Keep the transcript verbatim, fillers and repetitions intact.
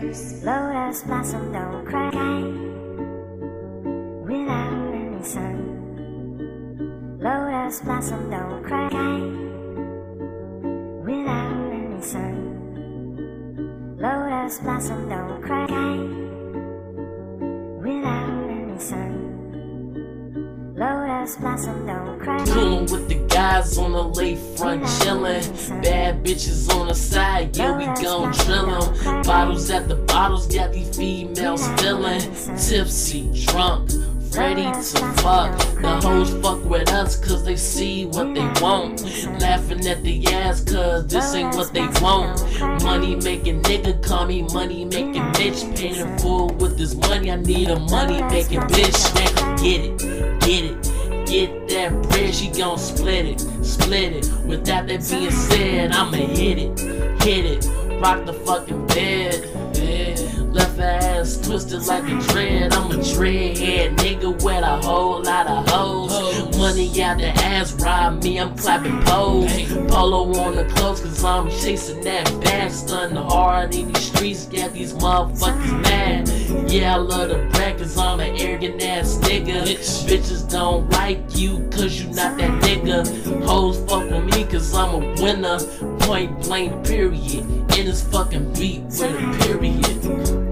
juice. Lotus blossom don't cry without any sun. Lotus blossom don't cry without any sun. Lotus blossom don't cry without any sun. Lotus blossom don't cry. Coolin' with the guys on the lakefront chillin'. Bad bitches on the side, yeah, we gon' drill 'em. Bottles at the bottles, got these females feelin' tipsy, drunk, ready to fuck. The hoes fuck with us cause they see what they want. Laughing at the ass cause this ain't what they want. Money making nigga, call me money making bitch. Paid in full with this money, I need a money making bitch. Get it, get it, get that bread, she gon' split it, split it. With that, that being said, I'ma hit it, hit it, rock the fucking bed. Left her ass twisted like a dread. I'm a dreadhead nigga with a whole lot of hoes. Money out the ass, rob me, I'm clapping pose. Polo on the clothes cause I'm chasing that bag. Stunning hard in these streets, got these motherfuckers mad. Yeah, I love the brag cause I'm an arrogant ass nigga. Bitches don't like you cause you not that nigga. Hoes fuck with me cause I'm a winner. Point blank period. In this fucking beat with a period.